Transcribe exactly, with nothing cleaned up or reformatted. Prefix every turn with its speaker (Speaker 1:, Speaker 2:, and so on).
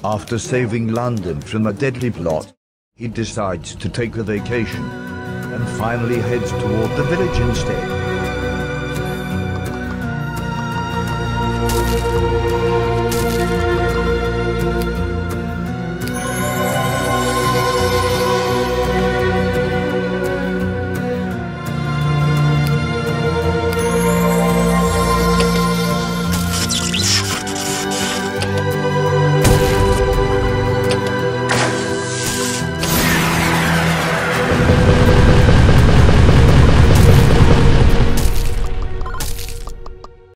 Speaker 1: After saving London from a deadly plot, he decides to take a vacation and finally heads toward the village instead.